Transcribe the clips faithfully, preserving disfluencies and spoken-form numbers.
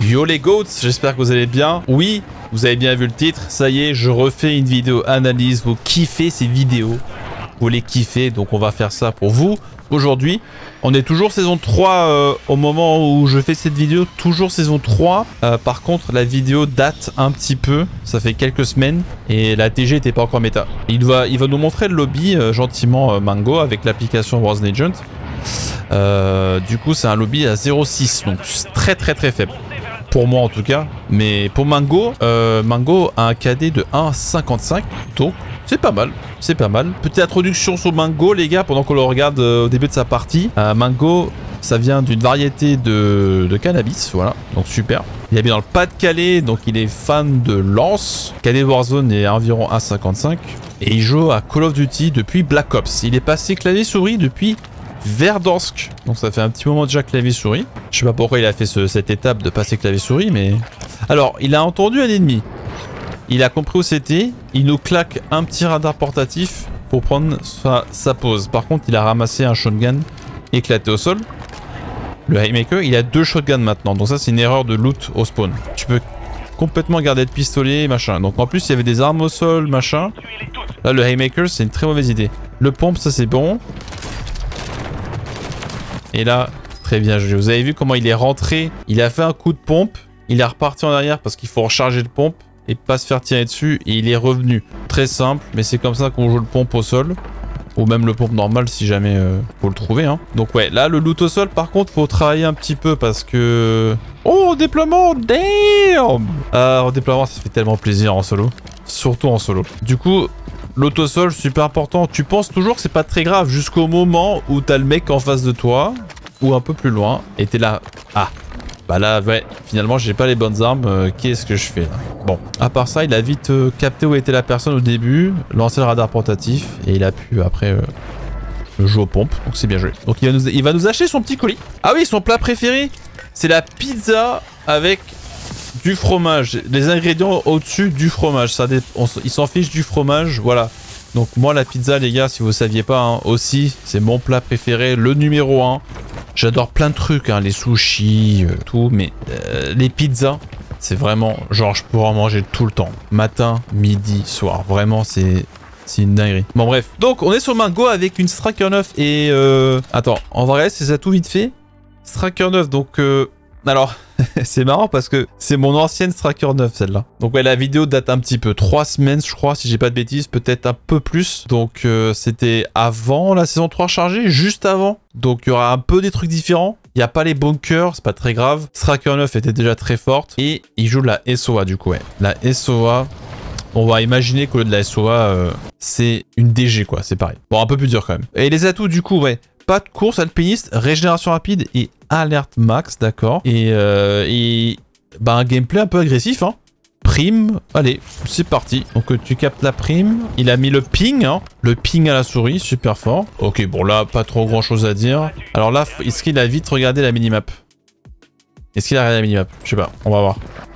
Yo les goats, j'espère que vous allez bien. Oui, vous avez bien vu le titre, ça y est, je refais une vidéo analyse. Vous kiffez ces vidéos, vous les kiffez, donc on va faire ça pour vous. Aujourd'hui, on est toujours saison trois euh, au moment où je fais cette vidéo, toujours saison trois. Euh, par contre, la vidéo date un petit peu, ça fait quelques semaines et la T G n'était pas encore méta. Il va, il va nous montrer le lobby euh, gentiment euh, Mango avec l'application Warzone Agent. Euh, du coup, c'est un lobby à zéro virgule six, donc très très très faible. Pour moi en tout cas, mais pour Mango, euh, Mango a un K D de un virgule cinquante-cinq, donc c'est pas mal, c'est pas mal. Petite introduction sur Mango les gars, pendant qu'on le regarde euh, au début de sa partie. Euh, Mango, ça vient d'une variété de, de cannabis, voilà, donc super. Il habite dans le Pas-de-Calais, donc il est fan de Lance. K D de Warzone est environ un virgule cinquante-cinq. Et il joue à Call of Duty depuis Black Ops. Il est passé clavier-souris depuis Verdansk, donc ça fait un petit moment déjà clavier-souris. Je sais pas pourquoi il a fait ce, cette étape de passer clavier-souris, mais... Alors, il a entendu un ennemi. Il a compris où c'était. Il nous claque un petit radar portatif pour prendre sa, sa pause. Par contre, il a ramassé un shotgun éclaté au sol. Le Haymaker, il a deux shotguns maintenant. Donc ça, c'est une erreur de loot au spawn. Tu peux complètement garder le pistolet, machin. Donc en plus, il y avait des armes au sol, machin. Là, le Haymaker, c'est une très mauvaise idée. Le pompe, ça c'est bon. Et là, très bien joué. Vous avez vu comment il est rentré. Il a fait un coup de pompe. Il est reparti en arrière parce qu'il faut recharger le pompe et pas se faire tirer dessus. Et il est revenu. Très simple, mais c'est comme ça qu'on joue le pompe au sol. Ou même le pompe normal si jamais euh, faut le trouver. Hein. Donc ouais, là, le loot au sol, par contre, faut travailler un petit peu parce que... Oh, déploiement, damn euh, En déploiement, ça fait tellement plaisir en solo. Surtout en solo. Du coup... L'autosol, super important. Tu penses toujours que c'est pas très grave jusqu'au moment où t'as le mec en face de toi ou un peu plus loin et t'es là. Ah, bah là, ouais, finalement, j'ai pas les bonnes armes. Euh, Qu'est-ce que je fais là? Bon, à part ça, il a vite euh, capté où était la personne au début, lancé le radar portatif et il a pu après euh, jouer aux pompes. Donc c'est bien joué. Donc il va, nous, il va nous acheter son petit colis. Ah oui, son plat préféré, c'est la pizza avec du fromage, les ingrédients au-dessus du fromage, ça dé... on... il s'en fiche du fromage, voilà. Donc moi la pizza les gars, si vous saviez pas hein, aussi, c'est mon plat préféré, le numéro un. J'adore plein de trucs, hein, les sushis, euh, tout, mais euh, les pizzas, c'est vraiment, genre je pourrais en manger tout le temps, matin, midi, soir, vraiment c'est... C'est une dinguerie. Bon bref, donc on est sur Mango avec une Striker neuf et euh... attends, on va regarder c'est ça tout vite fait. Striker neuf, donc euh... alors... c'est marrant parce que c'est mon ancienne Striker neuf celle-là. Donc ouais, la vidéo date un petit peu. Trois semaines je crois si j'ai pas de bêtises, peut-être un peu plus. Donc euh, c'était avant la saison trois chargée, juste avant. Donc il y aura un peu des trucs différents. Il n'y a pas les bunkers, c'est pas très grave. Striker neuf était déjà très forte. Et il joue la S O A du coup ouais. La S O A, on va imaginer qu'au lieu de la S O A, euh, c'est une D G quoi, c'est pareil. Bon un peu plus dur quand même. Et les atouts du coup ouais. Pas de course alpiniste, régénération rapide et alerte max, d'accord. Et, euh, et bah, un gameplay un peu agressif, hein. Prime, allez, c'est parti. Donc tu captes la prime. Il a mis le ping, hein. Le ping à la souris, super fort. Ok, bon là, pas trop grand chose à dire. Alors là, est-ce qu'il a vite regardé la minimap? Est-ce qu'il a regardé la minimap? Je sais pas, on va voir.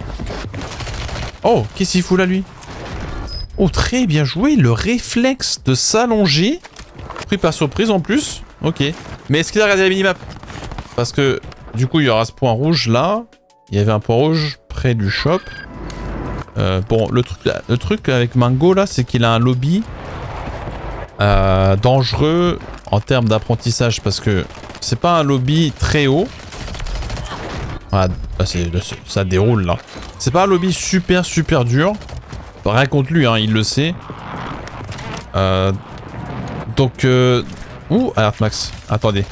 Oh, qu'est-ce qu'il fout là, lui? Oh, très bien joué, le réflexe de s'allonger. Pris par surprise en plus. Ok. Mais est-ce qu'il a regardé la minimap? Parce que du coup il y aura ce point rouge là. Il y avait un point rouge près du shop. Euh, bon le truc, là, le truc avec Mango là c'est qu'il a un lobby euh, dangereux en termes d'apprentissage. Parce que c'est pas un lobby très haut. Voilà, là, là, ça déroule là. C'est pas un lobby super super dur. Rien contre lui hein, il le sait. Euh, donc... Euh, ouh, alerte max. Attendez.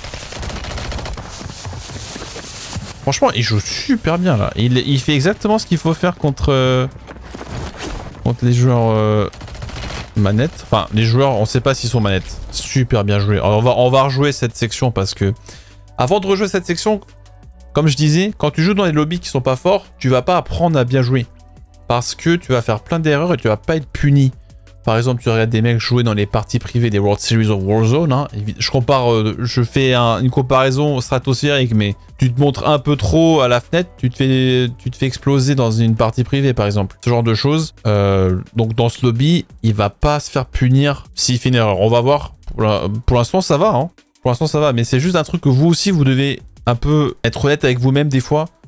Franchement, il joue super bien là. Il, il fait exactement ce qu'il faut faire contre... Euh, contre les joueurs... Euh, manettes. Enfin, les joueurs, on sait pas s'ils sont manettes. Super bien joué. Alors, on va, on va rejouer cette section parce que... Avant de rejouer cette section, comme je disais, quand tu joues dans les lobbies qui sont pas forts, tu vas pas apprendre à bien jouer. Parce que tu vas faire plein d'erreurs et tu vas pas être puni. Par exemple, tu regardes des mecs jouer dans les parties privées des World Series of Warzone. Hein. Je compare, euh, je fais un, une comparaison stratosphérique, mais tu te montres un peu trop à la fenêtre, tu te fais, tu te fais exploser dans une partie privée, par exemple. Ce genre de choses. Euh, donc dans ce lobby, il va pas se faire punir s'il fait une erreur. On va voir. Pour l'instant, ça va. Hein. Pour l'instant, ça va. Mais c'est juste un truc que vous aussi, vous devez un peu être honnête avec vous-même des fois.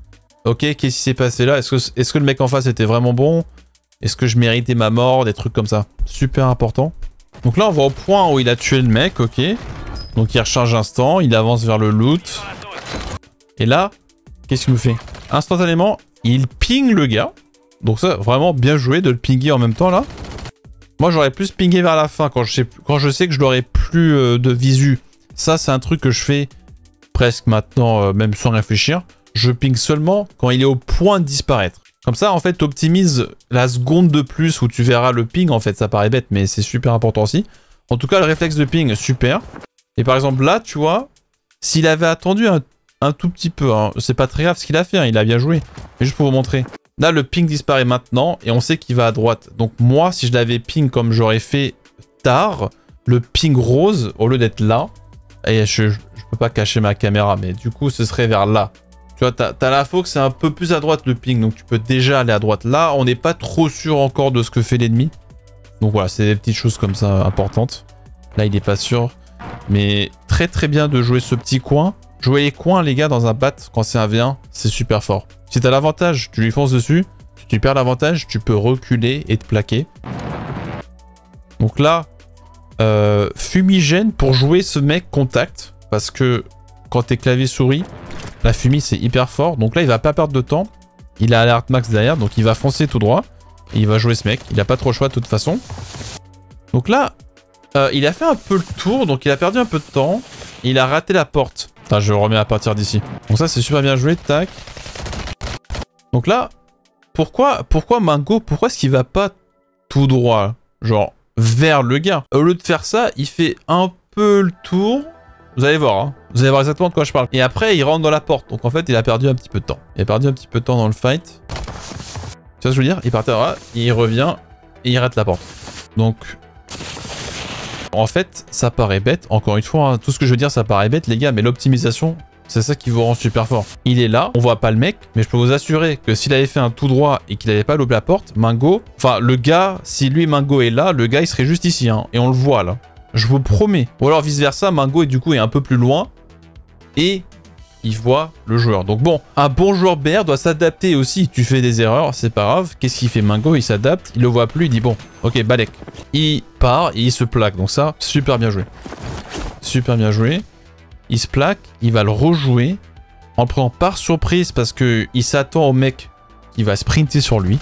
Ok, qu'est-ce qui s'est passé là? Est-ce que, est-ce que le mec en face était vraiment bon? Est-ce que je méritais ma mort? Des trucs comme ça. Super important. Donc là, on voit au point où il a tué le mec, ok. Donc il recharge instant, il avance vers le loot. Et là, qu'est-ce qu'il nous fait? Instantanément, il ping le gars. Donc ça, vraiment bien joué de le pinguer en même temps là. Moi, j'aurais plus pingé vers la fin quand je sais, quand je sais que je l'aurais plus euh, de visu. Ça, c'est un truc que je fais presque maintenant, euh, même sans réfléchir. Je ping seulement quand il est au point de disparaître. Comme ça, en fait, t'optimises la seconde de plus où tu verras le ping. En fait, ça paraît bête, mais c'est super important aussi. En tout cas, le réflexe de ping, super. Et par exemple, là, tu vois, s'il avait attendu un, un tout petit peu, hein, c'est pas très grave ce qu'il a fait, hein, il a bien joué. Mais juste pour vous montrer. Là, le ping disparaît maintenant et on sait qu'il va à droite. Donc moi, si je l'avais ping comme j'aurais fait tard, le ping rose, au lieu d'être là, et je, je peux pas cacher ma caméra, mais du coup, ce serait vers là. Tu vois, t'as t'as l'info que c'est un peu plus à droite le ping, donc tu peux déjà aller à droite. Là, on n'est pas trop sûr encore de ce que fait l'ennemi. Donc voilà, c'est des petites choses comme ça importantes. Là, il est pas sûr. Mais très très bien de jouer ce petit coin. Jouer les coins, les gars, dans un bat, quand c'est un V un, c'est super fort. Si t'as l'avantage, tu lui fonces dessus. Si tu perds l'avantage, tu peux reculer et te plaquer. Donc là, euh, fumigène pour jouer ce mec contact. Parce que quand t'es clavier souris, la fumée c'est hyper fort. Donc là, il va pas perdre de temps. Il a alerte max derrière, donc il va foncer tout droit. Et il va jouer ce mec. Il a pas trop le choix de toute façon. Donc là, euh, il a fait un peu le tour, donc il a perdu un peu de temps. Il a raté la porte. Attends, je remets à partir d'ici. Donc ça, c'est super bien joué. Tac. Donc là, pourquoi, pourquoi Mango, pourquoi est-ce qu'il va pas tout droit, genre vers le gars? Au lieu de faire ça, il fait un peu le tour. Vous allez voir, hein. Vous allez voir exactement de quoi je parle. Et après, il rentre dans la porte. Donc en fait, il a perdu un petit peu de temps. Il a perdu un petit peu de temps dans le fight. Tu vois ce que je veux dire? Il partait là, il revient et il rate la porte. Donc, en fait, ça paraît bête. Encore une fois, hein, tout ce que je veux dire, ça paraît bête, les gars. Mais l'optimisation, c'est ça qui vous rend super fort. Il est là, on voit pas le mec, mais je peux vous assurer que s'il avait fait un tout droit et qu'il avait pas loupé la porte, Mango, enfin le gars, si lui Mango est là, le gars il serait juste ici, hein, et on le voit là. Je vous promets. Ou alors vice versa, Mango est du coup est un peu plus loin et il voit le joueur. Donc bon, un bon joueur B R doit s'adapter aussi. Tu fais des erreurs, c'est pas grave. Qu'est-ce qu'il fait Mango? Il s'adapte, il le voit plus, il dit bon, ok, balek. Il part et il se plaque. Donc ça, super bien joué. Super bien joué. Il se plaque, il va le rejouer en le prenant par surprise parce que il s'attend au mec qui va sprinter sur lui.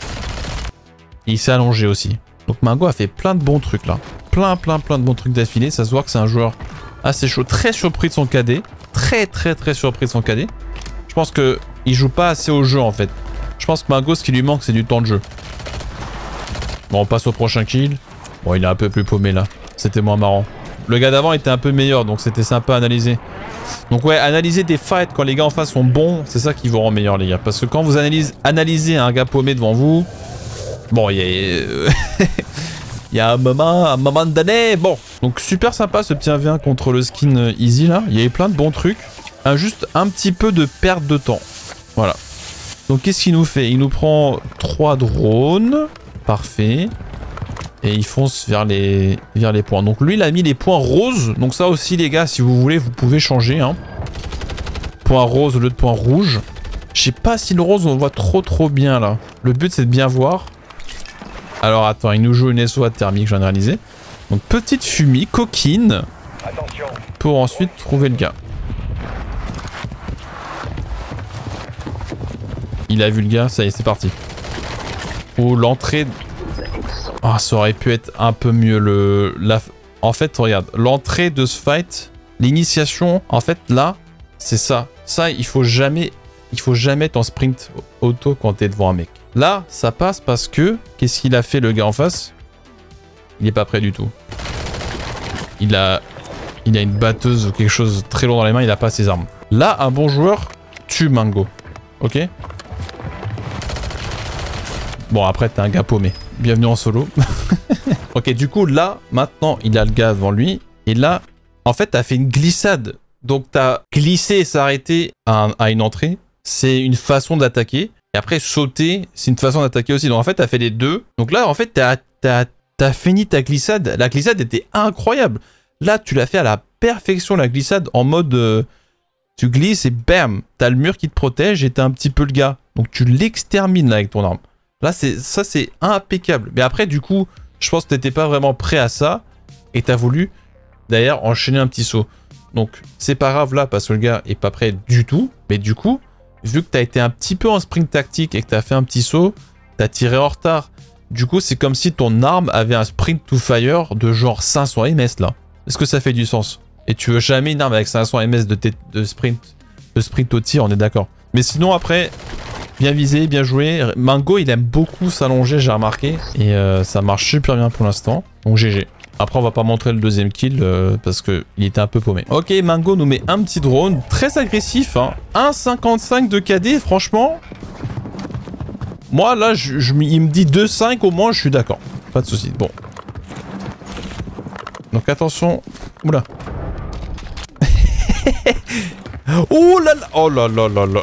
Et il s'est allongé aussi. Donc Mango a fait plein de bons trucs là. Plein, plein, plein de bons trucs d'affilée. Ça se voit que c'est un joueur assez chaud. Très surpris de son K D. Très, très, très surpris de son K D. Je pense que il joue pas assez au jeu en fait. Je pense que Mango, ce qui lui manque, c'est du temps de jeu. Bon, on passe au prochain kill. Bon, il est un peu plus paumé là. C'était moins marrant. Le gars d'avant était un peu meilleur, donc c'était sympa à analyser. Donc ouais, analyser des fights quand les gars en face sont bons, c'est ça qui vous rend meilleur les gars. Parce que quand vous analysez, analysez un gars paumé devant vous, bon, il y a... il y a un moment, un moment donné, bon. Donc super sympa ce petit un v un contre le skin Easy là. Il y avait plein de bons trucs. Un, juste un petit peu de perte de temps. Voilà. Donc qu'est-ce qu'il nous fait? Il nous prend trois drones. Parfait. Et il fonce vers les, vers les points. Donc lui, il a mis les points roses. Donc ça aussi, les gars, si vous voulez, vous pouvez changer. Hein. Point rose au lieu de point rouge. Je sais pas si le rose, on le voit trop trop bien là. Le but, c'est de bien voir. Alors attends, il nous joue une S O A thermique, je viens de réaliser. Donc petite fumée, coquine. Attention. Pour ensuite trouver le gars. Il a vu le gars, ça y est, c'est parti. Oh, l'entrée... Ah, ça aurait pu être un peu mieux le... La... En fait, regarde, l'entrée de ce fight, l'initiation, en fait, là, c'est ça. Ça, il faut jamais... Il faut jamais être en sprint auto quand t'es devant un mec. Là, ça passe parce que... Qu'est-ce qu'il a fait, le gars en face? Il est pas prêt du tout. Il a... Il a une batteuse ou quelque chose de très long dans les mains, il a pas ses armes. Là, un bon joueur tue Mango. Ok? Bon, après, t'es un gars paumé. Bienvenue en solo. Ok, du coup, là, maintenant, il a le gars devant lui. Et là, en fait, t'as fait une glissade. Donc, t'as glissé et s'arrêter à, à une entrée. C'est une façon d'attaquer. Et après, sauter, c'est une façon d'attaquer aussi. Donc, en fait, t'as fait les deux. Donc là, en fait, t'as t'as, t'as fini ta glissade. La glissade était incroyable. Là, tu l'as fait à la perfection, la glissade, en mode... Euh, Tu glisses et bam, t'as le mur qui te protège et t'as un petit peu le gars. Donc tu l'extermines là avec ton arme. Là, c'est ça c'est impeccable. Mais après, du coup, je pense que t'étais pas vraiment prêt à ça et t'as voulu d'ailleurs enchaîner un petit saut. Donc c'est pas grave là parce que le gars est pas prêt du tout. Mais du coup, vu que t'as été un petit peu en sprint tactique et que t'as fait un petit saut, t'as tiré en retard. Du coup, c'est comme si ton arme avait un sprint to fire de genre cinq cents M S là. Est-ce que ça fait du sens? Et tu veux jamais une arme avec cinq cents M S de, de sprint de sprint au tir, on est d'accord. Mais sinon après, bien visé, bien joué. Mango, il aime beaucoup s'allonger, j'ai remarqué. Et euh, ça marche super bien pour l'instant. Donc G G. Après, on va pas montrer le deuxième kill euh, parce qu'il était un peu paumé. Ok, Mango nous met un petit drone. Très agressif. Hein. un virgule cinquante-cinq de K D, franchement. Moi, là, je, je, il me dit deux virgule cinq au moins, je suis d'accord. Pas de soucis. Bon. Donc attention. Oula. Oh là là. Oh là là là là.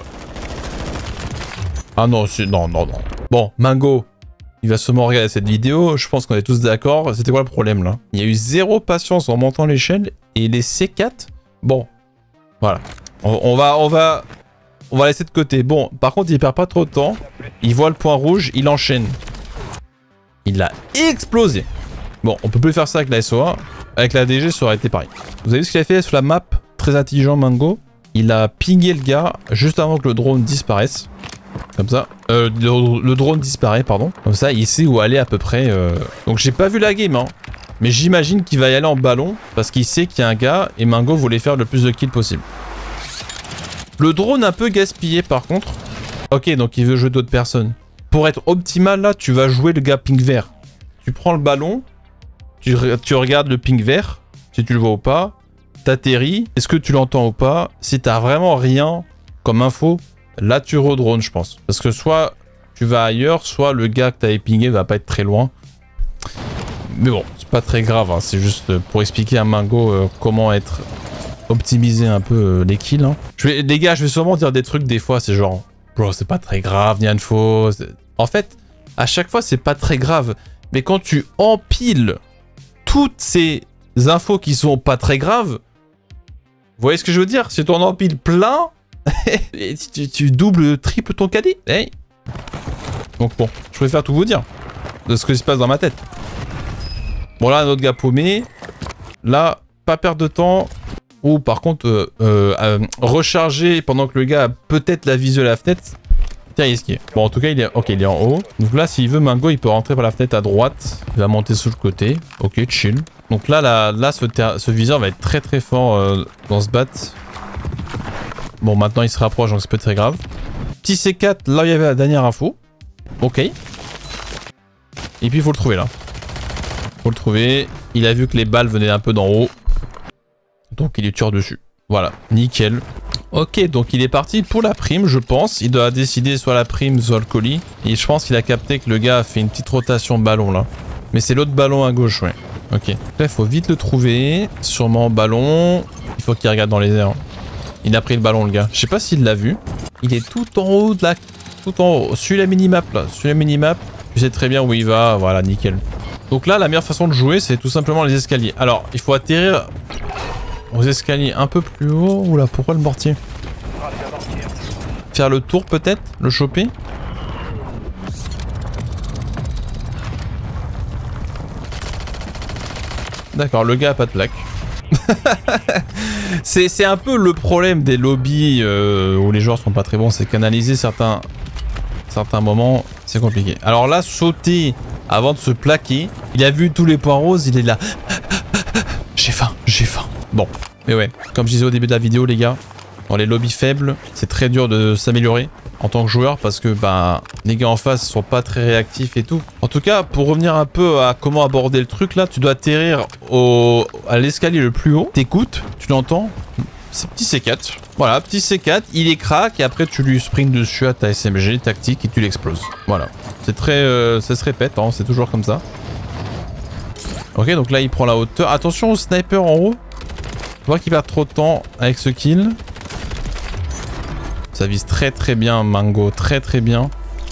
Ah non, non, non, non. Bon, Mango, il va sûrement regarder cette vidéo. Je pense qu'on est tous d'accord. C'était quoi le problème là? Il y a eu zéro patience en montant l'échelle. Et les C quatre. Bon, voilà. On, on va, on va, on va laisser de côté. Bon, par contre, il perd pas trop de temps. Il voit le point rouge, il enchaîne. Il l'a explosé. Bon, on peut plus faire ça avec la S O A. Avec la D G, ça aurait été pareil. Vous avez vu ce qu'il a fait sur la map? Très intelligent, Mango. Il a pingé le gars juste avant que le drone disparaisse. Comme ça. Euh, le, le drone disparaît, pardon. Comme ça, il sait où aller à peu près. Euh... Donc, j'ai pas vu la game, hein. Mais j'imagine qu'il va y aller en ballon. Parce qu'il sait qu'il y a un gars. Et Mango voulait faire le plus de kills possible. Le drone un peu gaspillé, par contre. Ok, donc il veut jouer d'autres personnes. Pour être optimal, là, tu vas jouer le gars ping vert. Tu prends le ballon. Tu, tu regardes le ping vert. Si tu le vois ou pas. T'atterris. Est-ce que tu l'entends ou pas? Si t'as vraiment rien comme info, là tu redrones, je pense. Parce que soit tu vas ailleurs, soit le gars que t'avais pingé va pas être très loin. Mais bon, c'est pas très grave. Hein. C'est juste pour expliquer à Mango euh, comment être optimiser un peu euh, les kills. Hein. Je vais, les gars, je vais sûrement dire des trucs des fois. C'est genre, bro, c'est pas très grave, ni info. En fait, à chaque fois, c'est pas très grave. Mais quand tu empiles toutes ces infos qui sont pas très graves, vous voyez ce que je veux dire? Si tu en empiles plein, et tu, tu doubles, triple ton K D. Hey. Donc bon, je préfère tout vous dire de ce qui se passe dans ma tête. Bon là, un autre gars paumé. Là, pas perdre de temps. Ou par contre, euh, euh, euh, recharger pendant que le gars a peut-être la visuelle à la fenêtre. C'est risqué. Bon, en tout cas, il est, ok, il est en haut. Donc là, s'il veut, Mango, il peut rentrer par la fenêtre à droite. Il va monter sur le côté. Ok, chill. Donc là, là, là ce, ce viseur va être très très fort euh, dans ce bat. Bon, maintenant il se rapproche, donc c'est pas très grave. Petit C quatre, là où il y avait la dernière info. Ok. Et puis il faut le trouver là. Faut le trouver. Il a vu que les balles venaient un peu d'en haut. Donc il est tire dessus. Voilà, nickel. Ok, donc il est parti pour la prime, je pense. Il doit décider soit la prime, soit le colis. Et je pense qu'il a capté que le gars a fait une petite rotation ballon là. Mais c'est l'autre ballon à gauche, ouais. Ok. Là, il faut vite le trouver. Sûrement ballon. Il faut qu'il regarde dans les airs. Il a pris le ballon, le gars. Je sais pas s'il l'a vu. Il est tout en haut de la... Tout en haut. Suis la minimap, là. Suis la minimap. Tu sais très bien où il va. Voilà, nickel. Donc là, la meilleure façon de jouer, c'est tout simplement les escaliers. Alors, il faut atterrir aux escaliers un peu plus haut. Oula, pourquoi le mortier? Faire le tour, peut-être? Le choper? D'accord, le gars a pas de plaque. C'est un peu le problème des lobbies euh, où les joueurs sont pas très bons, c'est qu'analyser certains, certains moments, c'est compliqué. Alors là, sauter avant de se plaquer, il a vu tous les points roses, il est là. J'ai faim, j'ai faim. Bon, mais ouais, comme je disais au début de la vidéo, les gars, dans les lobbies faibles, c'est très dur de s'améliorer en tant que joueur parce que bah, les gars en face sont pas très réactifs et tout. En tout cas, pour revenir un peu à comment aborder le truc là, tu dois atterrir au, à l'escalier le plus haut. T'écoutes, tu l'entends. C'est petit C quatre. Voilà, petit C quatre, il est crack et après tu lui sprints dessus à ta S M G tactique et tu l'exploses. Voilà. C'est très... Euh, ça se répète, hein, c'est toujours comme ça. Ok, donc là il prend la hauteur. Attention au sniper en haut. Je vois qu'il perd trop de temps avec ce kill. Ça vise très très bien, Mango, très très bien.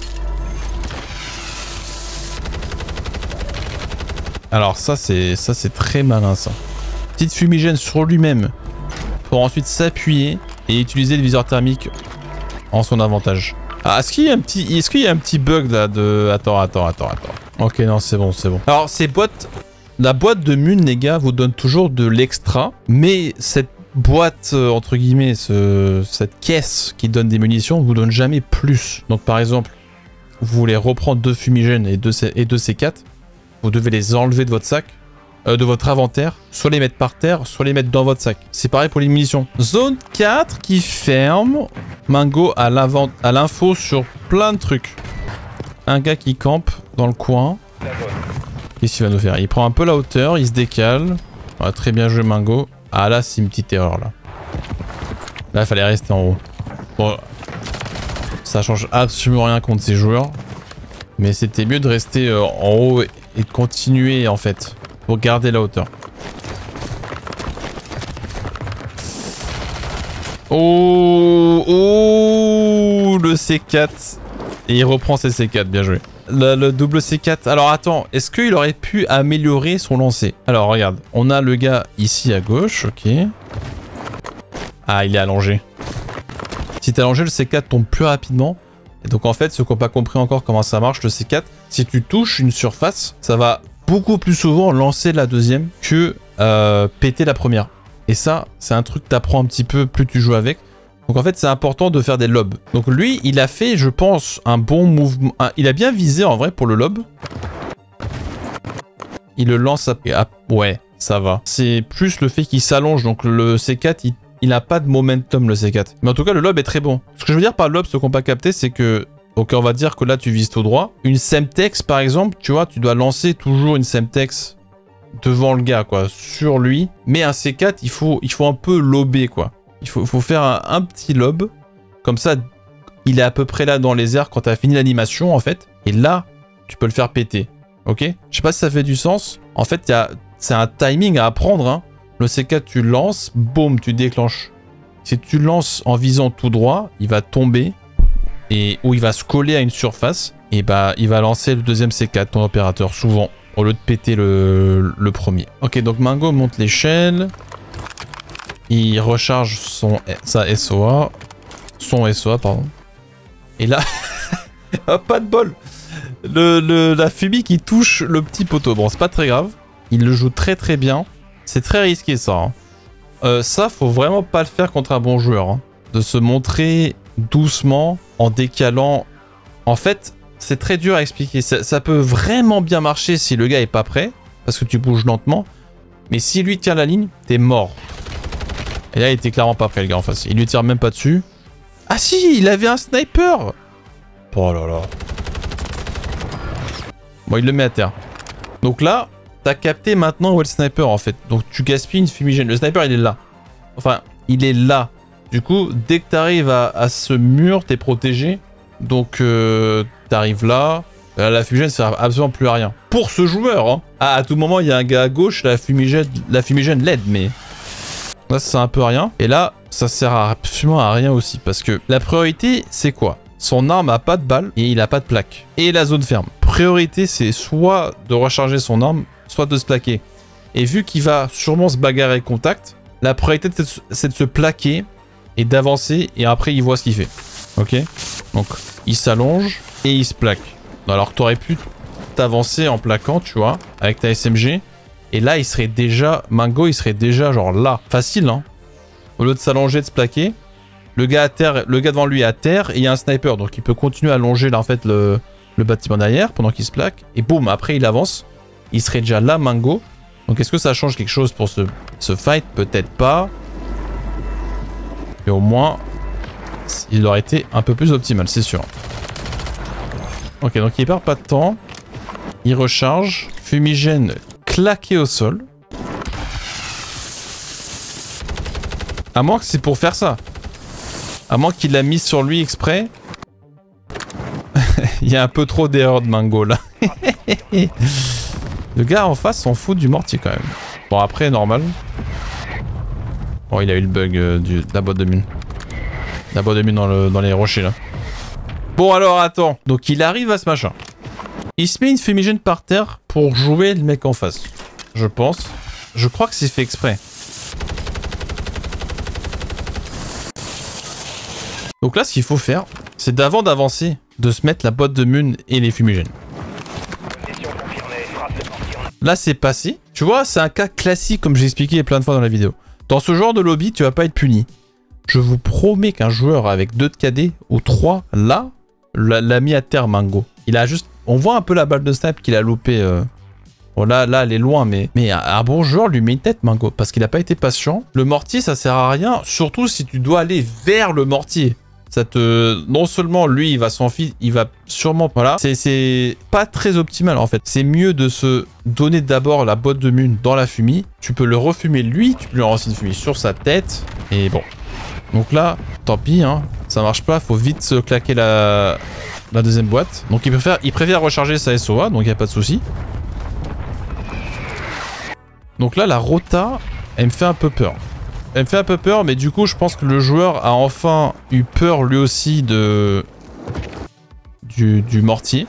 Alors ça c'est ça c'est très malin ça. Petite fumigène sur lui-même pour ensuite s'appuyer et utiliser le viseur thermique en son avantage. Ah, est-ce qu'il y a un petit, est-ce qu'il y a un petit bug là de... Attends, attends, attends, attends. Ok, non, c'est bon, c'est bon. Alors, ces boîtes... La boîte de mun, les gars, vous donne toujours de l'extra. Mais cette boîte, euh, entre guillemets, ce, cette caisse qui donne des munitions, vous donne jamais plus. Donc, par exemple, vous voulez reprendre deux fumigènes et deux, et deux C quatre. Vous devez les enlever de votre sac. Euh, de votre inventaire, soit les mettre par terre, soit les mettre dans votre sac. C'est pareil pour les munitions. Zone quatre qui ferme. Mango à l'info sur plein de trucs. Un gars qui campe dans le coin. Qu'est-ce qu'il va nous faire? Il prend un peu la hauteur, il se décale. Ouais, très bien joué Mango. Ah là, c'est une petite erreur là. Là, il fallait rester en haut. Bon, ça change absolument rien contre ces joueurs. Mais c'était mieux de rester euh, en haut et de continuer en fait. Pour garder la hauteur. Oh, oh, le C quatre. Et il reprend ses C quatre, bien joué. Le, le double C quatre. Alors attends, est-ce qu'il aurait pu améliorer son lancer? Alors regarde, on a le gars ici à gauche, ok. Ah, il est allongé. Si t'es allongé, le C quatre tombe plus rapidement. Et donc en fait, ceux qui n'ont pas compris encore comment ça marche, le C quatre, si tu touches une surface, ça va beaucoup plus souvent lancer la deuxième que euh, péter la première. Et ça, c'est un truc que t'apprends un petit peu plus tu joues avec. Donc en fait, c'est important de faire des lobs. Donc lui, il a fait, je pense, un bon mouvement. Un, il a bien visé en vrai pour le lob. Il le lance à... à ouais, ça va. C'est plus le fait qu'il s'allonge. Donc le C quatre, il, il a pas de momentum, le C quatre. Mais en tout cas, le lob est très bon. Ce que je veux dire par lob, ceux qui n'ont pas capté, c'est que... Donc on va dire que là tu vises tout droit. Une Semtex par exemple, tu vois, tu dois lancer toujours une Semtex devant le gars quoi, sur lui. Mais un C quatre, il faut, il faut un peu lober quoi. Il faut, faut faire un, un petit lob. Comme ça, il est à peu près là dans les airs quand tu as fini l'animation en fait. Et là, tu peux le faire péter. Ok? Je sais pas si ça fait du sens. En fait, c'est un timing à apprendre. Hein. Le C quatre, tu lances, boum, tu déclenches. Si tu lances en visant tout droit, il va tomber. Et où il va se coller à une surface, et bah il va lancer le deuxième C quatre, ton opérateur, souvent, au lieu de péter le, le premier. Ok, donc Mango monte l'échelle. Il recharge son, sa S O A. Son S O A, pardon. Et là, oh, pas de bol. Le, le, la fumée qui touche le petit poteau. Bon, c'est pas très grave. Il le joue très très bien. C'est très risqué ça. Hein. Euh, ça, faut vraiment pas le faire contre un bon joueur. Hein. De se montrer doucement, en décalant. En fait, c'est très dur à expliquer. Ça, ça peut vraiment bien marcher si le gars est pas prêt, parce que tu bouges lentement. Mais si lui tient la ligne, t'es mort. Et là, il était clairement pas prêt, le gars en face. Il lui tire même pas dessus. Ah si, il avait un sniper. Oh là là. Bon, il le met à terre. Donc là, t'as capté maintenant où est le sniper en fait. Donc tu gaspilles une fumigène. Le sniper, il est là. Enfin, il est là. Du coup, dès que tu arrives à, à ce mur, tu es protégé. Donc, euh, tu arrives là. là. La fumigène ne sert absolument plus à rien. Pour ce joueur, hein. Ah, à tout moment, il y a un gars à gauche, la fumigène, la fumigène l'aide, mais... Là, ça sert un peu à rien. Et là, ça sert absolument à rien aussi. Parce que la priorité, c'est quoi? Son arme a pas de balles et il a pas de plaque. Et la zone ferme. Priorité, c'est soit de recharger son arme, soit de se plaquer. Et vu qu'il va sûrement se bagarrer contact, la priorité, c'est de se plaquer... et d'avancer, et après il voit ce qu'il fait. Ok? Donc il s'allonge et il se plaque. Alors que tu aurais pu t'avancer en plaquant, tu vois, avec ta S M G, et là il serait déjà, Mango il serait déjà genre là. Facile, hein? Au lieu de s'allonger, de se plaquer, le gars à terre, le gars devant lui est à terre, et il y a un sniper, donc il peut continuer à longer là en fait le, le bâtiment derrière pendant qu'il se plaque, et boum, après il avance, il serait déjà là Mango. Donc est-ce que ça change quelque chose pour ce, ce fight? Peut-être pas. Mais au moins, il aurait été un peu plus optimal, c'est sûr. Ok, donc il perd pas de temps. Il recharge. Fumigène claqué au sol. À moins que c'est pour faire ça. À moins qu'il l'a mis sur lui exprès. Il y a un peu trop d'erreurs de Mango là. Le gars en face s'en fout du mortier quand même. Bon après, normal. Bon, il a eu le bug euh, du, de la boîte de mine. La boîte de mine dans, le, dans les rochers là. Bon alors attends. Donc il arrive à ce machin. Il se met une fumigène par terre pour jouer le mec en face. Je pense. Je crois que c'est fait exprès. Donc là, ce qu'il faut faire, c'est d'avant d'avancer, de se mettre la boîte de mun et les fumigènes. Là, c'est passé. Tu vois, c'est un cas classique, comme j'ai expliqué plein de fois dans la vidéo. Dans ce genre de lobby, tu vas pas être puni. Je vous promets qu'un joueur avec deux de K D ou trois, là, l'a mis à terre, Mango. Il a juste... On voit un peu la balle de snipe qu'il a loupé. Euh... Bon, là, là, elle est loin, mais... Mais un, un bon joueur lui met une tête, Mango, parce qu'il a pas été patient. Le mortier, ça sert à rien, surtout si tu dois aller vers le mortier. Ça te... Non seulement, lui, il va s'enfuir, il va sûrement... Voilà. C'est pas très optimal, en fait. C'est mieux de se donner d'abord la boîte de mun dans la fumée. Tu peux le refumer, lui. Tu peux lui envoyer une fumée sur sa tête. Et bon. Donc là, tant pis, hein. Ça marche pas. Faut vite se claquer la, la deuxième boîte. Donc, il préfère, il préfère recharger sa S O A. Donc, il n'y a pas de souci. Donc là, la rota, elle me fait un peu peur. Elle me fait un peu peur, mais du coup, je pense que le joueur a enfin eu peur lui aussi de... Du, du mortier.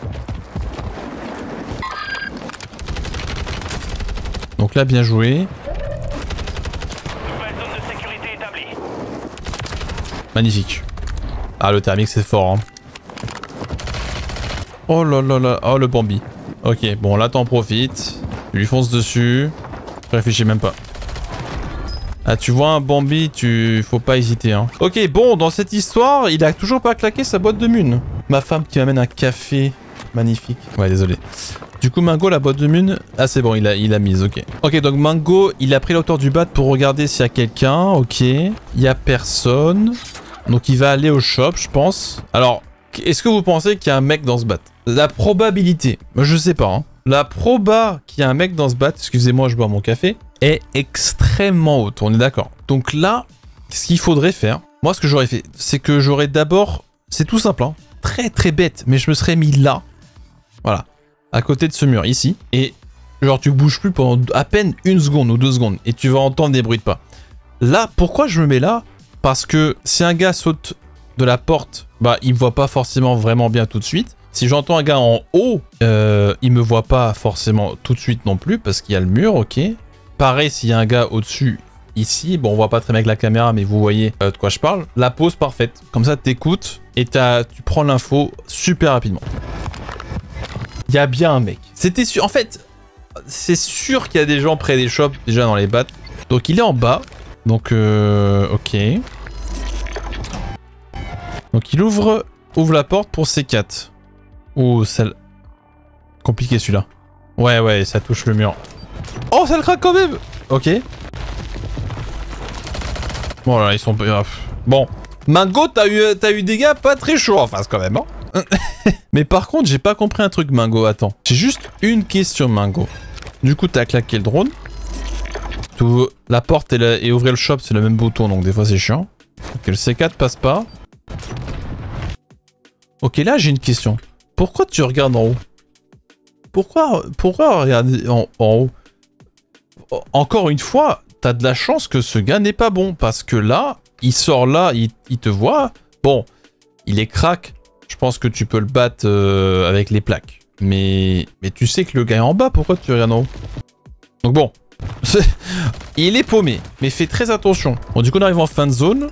Donc là, bien joué. Nouvelle zone de sécurité établie. Magnifique. Ah, le thermique, c'est fort. Hein. Oh là là là. Oh, le Bambi. Ok, bon, là, t'en profites. Tu lui fonces dessus. Je réfléchis même pas. Ah, tu vois un Bambi, tu... faut pas hésiter, hein. Ok, bon, dans cette histoire, il a toujours pas claqué sa boîte de mun. Ma femme qui m'amène un café. Magnifique. Ouais, désolé. Du coup, Mango, la boîte de mun... Ah, c'est bon, il a, il a mise, ok. Ok, donc Mango, il a pris la hauteur du bat pour regarder s'il y a quelqu'un, ok. Il y a personne. Donc, il va aller au shop, je pense. Alors, est-ce que vous pensez qu'il y a un mec dans ce bat? La probabilité, je sais pas, hein. La proba qu'il y a un mec dans ce bat, excusez-moi, je bois mon café, est extrêmement haute, on est d'accord. Donc là, ce qu'il faudrait faire, moi ce que j'aurais fait, c'est que j'aurais d'abord, c'est tout simple, hein, très très bête, mais je me serais mis là, voilà, à côté de ce mur, ici, et genre tu bouges plus pendant à peine une seconde ou deux secondes, et tu vas entendre des bruits de pas. Là, pourquoi je me mets là? Parce que si un gars saute de la porte, bah il me voit pas forcément vraiment bien tout de suite. Si j'entends un gars en haut, euh, il me voit pas forcément tout de suite non plus parce qu'il y a le mur, ok. Pareil, s'il y a un gars au-dessus, ici, bon, on voit pas très bien avec la caméra, mais vous voyez euh, de quoi je parle. La pause parfaite. Comme ça, t'écoutes et tu prends l'info super rapidement. Il y a bien un mec. C'était sûr. En fait, c'est sûr qu'il y a des gens près des shops déjà dans les battes. Donc, il est en bas. Donc, euh, ok. Donc, il ouvre, ouvre la porte pour C quatre. Oh, celle... Compliqué celui-là. Ouais, ouais, ça touche le mur. Oh, ça le craque quand même. Ok. Bon, là, ils sont... Bon. Mango, t'as eu, t'as eu des gars pas très chauds en face quand même, hein. Mais par contre, j'ai pas compris un truc, Mango. Attends. J'ai juste une question, Mango. Du coup, t'as claqué le drone. Tout... La porte et, la... et ouvrir le shop, c'est le même bouton, donc des fois, c'est chiant. Ok, le C quatre passe pas. Ok, là, j'ai une question. Pourquoi tu regardes en haut? Pourquoi, pourquoi regarder en, en haut? Encore une fois, t'as de la chance que ce gars n'est pas bon. Parce que là, il sort là, il, il te voit. Bon, il est crack. Je pense que tu peux le battre euh, avec les plaques. Mais, mais tu sais que le gars est en bas. Pourquoi tu regardes en haut? Donc bon. Il est paumé. Mais fais très attention. Bon, du coup, on arrive en fin de zone.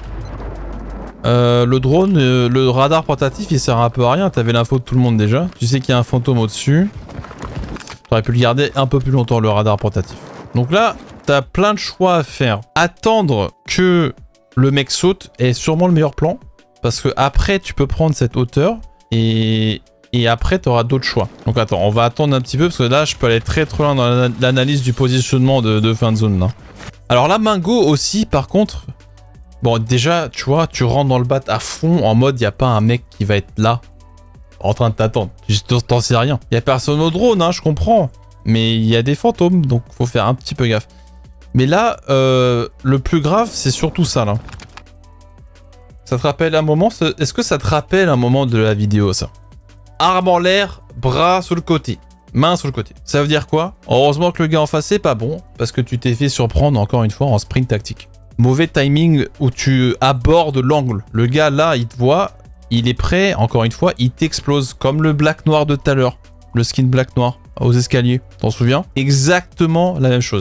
Euh, le drone, euh, le radar portatif, il sert un peu à rien. T'avais l'info de tout le monde déjà. Tu sais qu'il y a un fantôme au-dessus. T'aurais pu le garder un peu plus longtemps, le radar portatif. Donc là, t'as plein de choix à faire. Attendre que le mec saute est sûrement le meilleur plan. Parce que après, tu peux prendre cette hauteur. Et, et après, t'auras d'autres choix. Donc attends, on va attendre un petit peu. Parce que là, je peux aller très très loin dans l'analyse du positionnement de, de fin de zone. Là. Alors là, Mango aussi, par contre... Bon, déjà, tu vois, tu rentres dans le bat à fond, en mode, il n'y a pas un mec qui va être là, en train de t'attendre. T'en sais rien. Il n'y a personne au drone, hein, je comprends. Mais il y a des fantômes, donc faut faire un petit peu gaffe. Mais là, euh, le plus grave, c'est surtout ça, là. Ça te rappelle un moment, est-ce que ça te rappelle un moment de la vidéo, ça? Arme en l'air, bras sur le côté. Main sur le côté. Ça veut dire quoi? Heureusement que le gars en face, c'est pas bon, parce que tu t'es fait surprendre, encore une fois, en sprint tactique. Mauvais timing où tu abordes l'angle. Le gars là, il te voit, il est prêt, encore une fois, il t'explose. Comme le black noir de tout à l'heure. Le skin black noir aux escaliers. T'en souviens? Exactement la même chose.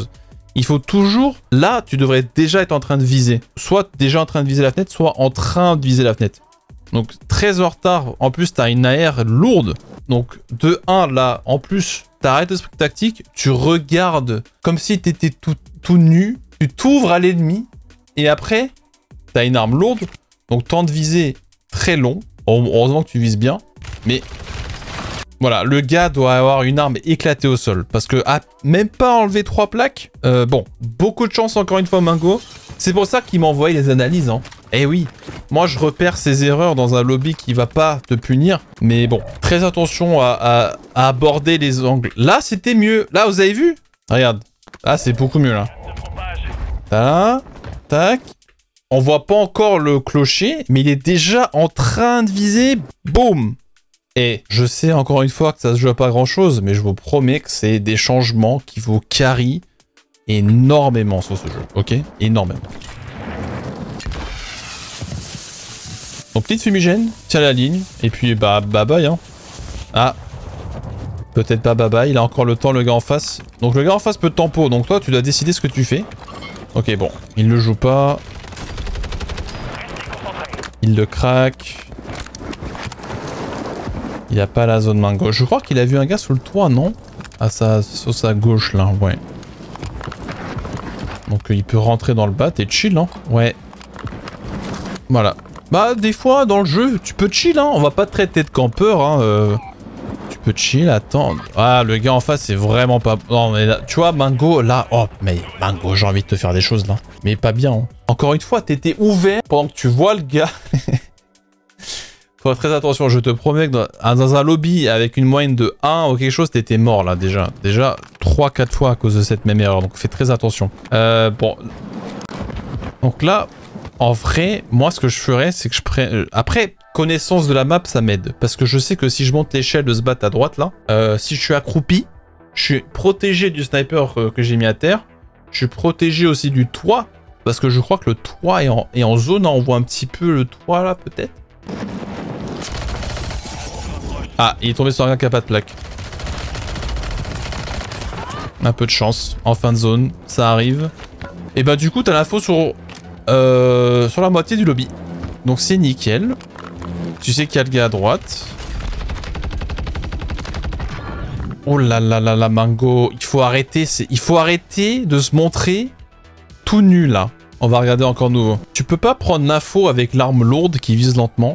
Il faut toujours... Là, tu devrais déjà être en train de viser. Soit déjà en train de viser la fenêtre, soit en train de viser la fenêtre. Donc, très en retard. En plus, tu as une A R lourde. Donc, de un, là, en plus, tu arrêtes l'esprit tactique. Tu regardes comme si tu étais tout, tout nu. Tu t'ouvres à l'ennemi. Et après, tu as une arme lourde. Donc, temps de viser très long. Heureusement que tu vises bien. Mais... Voilà, le gars doit avoir une arme éclatée au sol. Parce que, ah, même pas enlever trois plaques. Euh, bon, beaucoup de chance encore une fois, Mingo. C'est pour ça qu'il m'a envoyé les analyses, hein. Eh oui, moi je repère ces erreurs dans un lobby qui va pas te punir. Mais bon, très attention à, à, à aborder les angles. Là, c'était mieux. Là, vous avez vu? Regarde. Là, c'est beaucoup mieux, là. Là, tac. On voit pas encore le clocher, mais il est déjà en train de viser. Boum! Et je sais encore une fois que ça se joue à pas grand chose, mais je vous promets que c'est des changements qui vous carry énormément sur ce jeu, ok? Énormément. Donc petite fumigène, tiens la ligne, et puis bah bye bye hein. Ah, peut-être pas bye bye, il a encore le temps le gars en face. Donc le gars en face peut te tempo, donc toi tu dois décider ce que tu fais. Ok bon, il le joue pas. Il le craque. Il a pas la zone main gauche. Je crois qu'il a vu un gars sous le toit, non? À sa, sur sa gauche, là, ouais. Donc euh, il peut rentrer dans le bat et chill, hein. Ouais. Voilà. Bah, des fois, dans le jeu, tu peux chill, hein. On va pas te traiter de campeur, hein. Euh, tu peux chill, attendre. Ah, le gars en face, c'est vraiment pas... Non, mais là, tu vois, Mingo, là... Oh, mais Mingo, j'ai envie de te faire des choses, là. Mais pas bien, hein. Encore une fois, t'étais ouvert pendant que tu vois le gars... Faut faire très attention, je te promets que dans, dans un lobby avec une moyenne de un ou quelque chose, t'étais mort là déjà. Déjà trois quatre fois à cause de cette même erreur, donc fais très attention. Euh, bon. Donc là, en vrai, moi ce que je ferais, c'est que je prends... Après, connaissance de la map, ça m'aide. Parce que je sais que si je monte l'échelle de ce bat à droite là, euh, si je suis accroupi, je suis protégé du sniper euh, que j'ai mis à terre. Je suis protégé aussi du toit. Parce que je crois que le toit est en, est en zone, hein, on voit un petit peu le toit là peut-être. Ah, il est tombé sur un gars qui a pas de plaque. Un peu de chance. En fin de zone, ça arrive. Et bah du coup, t'as l'info sur, euh, sur la moitié du lobby. Donc c'est nickel. Tu sais qu'il y a le gars à droite. Oh là là là là, Mingo. Il faut arrêter, il faut arrêter de se montrer tout nu là. On va regarder encore nouveau. Tu peux pas prendre l'info avec l'arme lourde qui vise lentement.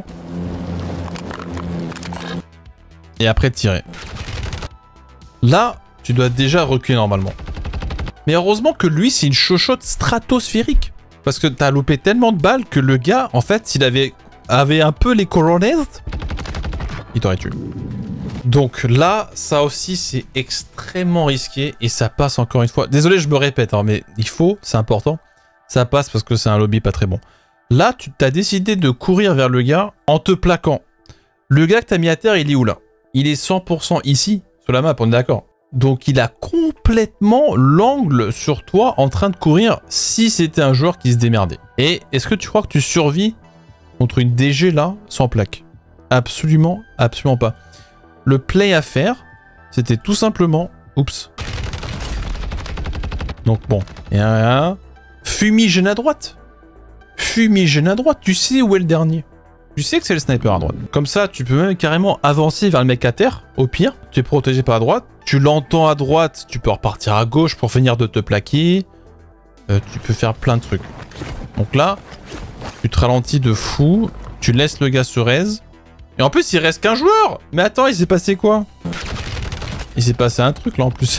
Et après tirer. Là, tu dois déjà reculer normalement. Mais heureusement que lui, c'est une chochotte stratosphérique. Parce que t'as loupé tellement de balles que le gars, en fait, s'il avait, avait un peu les coronettes, il t'aurait tué. Donc là, ça aussi, c'est extrêmement risqué. Et ça passe encore une fois. Désolé, je me répète, hein, mais il faut, c'est important. Ça passe parce que c'est un lobby pas très bon. Là, tu t'as décidé de courir vers le gars en te plaquant. Le gars que t'as mis à terre, il est où là? Il est cent pour cent ici, sur la map, on est d'accord. Donc il a complètement l'angle sur toi en train de courir si c'était un joueur qui se démerdait. Et est-ce que tu crois que tu survis contre une D G là, sans plaque? Absolument, absolument pas. Le play à faire, c'était tout simplement... Oups. Donc bon, et un... Fumigène à droite. Fumigène à droite, tu sais où est le dernier? Tu sais que c'est le sniper à droite. Comme ça, tu peux même carrément avancer vers le mec à terre. Au pire, tu es protégé par la droite. Tu l'entends à droite, tu peux repartir à gauche pour finir de te plaquer. Euh, tu peux faire plein de trucs. Donc là, tu te ralentis de fou. Tu laisses le gars se raise. Et en plus, il reste qu'un joueur. Mais attends, il s'est passé quoi? Il s'est passé un truc là en plus.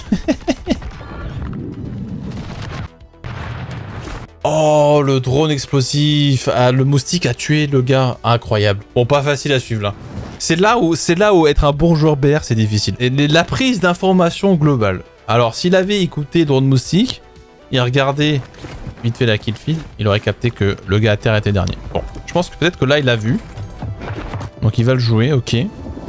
Oh, le drone explosif. Ah, le moustique a tué le gars. Incroyable. Bon, pas facile à suivre là. C'est là où, c'est là où être un bon joueur B R, c'est difficile. Et la prise d'information globale. Alors, s'il avait écouté drone moustique, il regardait vite fait la kill feed, il aurait capté que le gars à terre était dernier. Bon, je pense que peut-être que là, il l'a vu. Donc, il va le jouer, ok.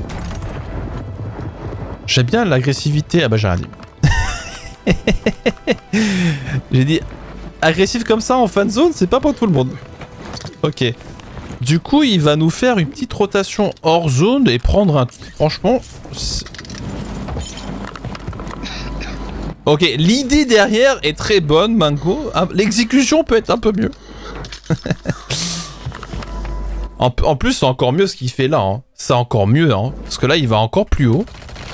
J'aime bien l'agressivité. Ah bah, j'ai rien dit. J'ai dit... Agressif comme ça en fan zone, c'est pas pour tout le monde. Ok. Du coup, il va nous faire une petite rotation hors zone et prendre un... Franchement... Ok, l'idée derrière est très bonne, Mango. L'exécution peut être un peu mieux. en, en plus, c'est encore mieux ce qu'il fait là. Hein. C'est encore mieux, hein. Parce que là, il va encore plus haut.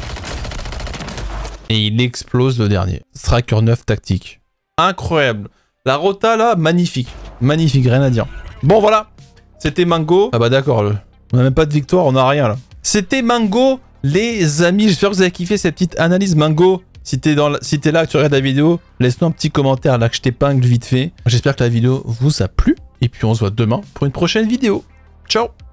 Et il explose le dernier. Striker neuf tactique. Incroyable. La rota là, magnifique. Magnifique, rien à dire. Bon, voilà. C'était Mango. Ah bah d'accord, le... on n'a même pas de victoire, on n'a rien là. C'était Mango, les amis. J'espère que vous avez kiffé cette petite analyse. Mango, si t'es la... si t'es là, que tu regardes la vidéo, laisse-nous un petit commentaire là que je t'épingle vite fait. J'espère que la vidéo vous a plu. Et puis on se voit demain pour une prochaine vidéo. Ciao.